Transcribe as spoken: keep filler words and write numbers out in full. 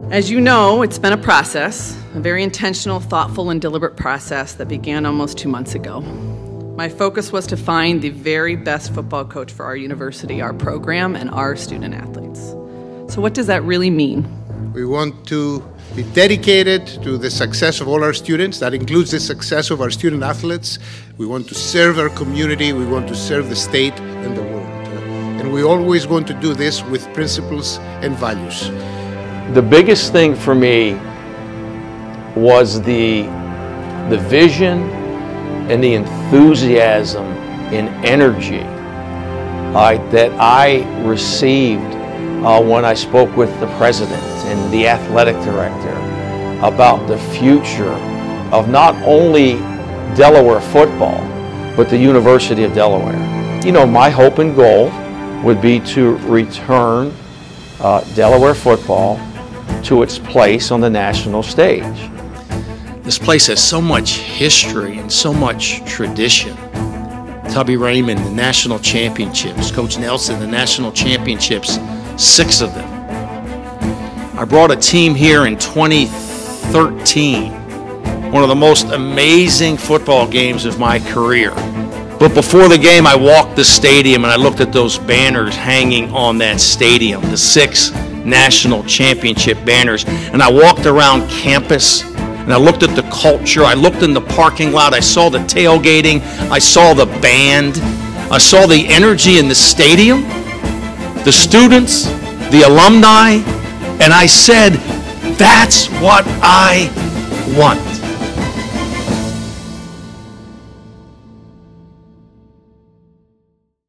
As you know, it's been a process, a very intentional, thoughtful, and deliberate process that began almost two months ago. My focus was to find the very best football coach for our university, our program, and our student athletes. So what does that really mean? We want to be dedicated to the success of all our students. That includes the success of our student athletes. We want to serve our community. We want to serve the state and the world. And we always want to do this with principles and values. The biggest thing for me was the, the vision and the enthusiasm and energy uh, that I received uh, when I spoke with the president and the athletic director about the future of not only Delaware football, but the University of Delaware. You know, my hope and goal would be to return uh, Delaware football to its place on the national stage. This place has so much history and so much tradition. Tubby Raymond, the national championships. Coach Nelson, the national championships, six of them. I brought a team here in twenty thirteen, one of the most amazing football games of my career. But before the game, I walked the stadium and I looked at those banners hanging on that stadium, the six national championship banners, and I walked around campus and I looked at the culture. I looked in the parking lot. I saw the tailgating. I saw the band. I saw the energy in the stadium, the students, the alumni, and I said, that's what I want.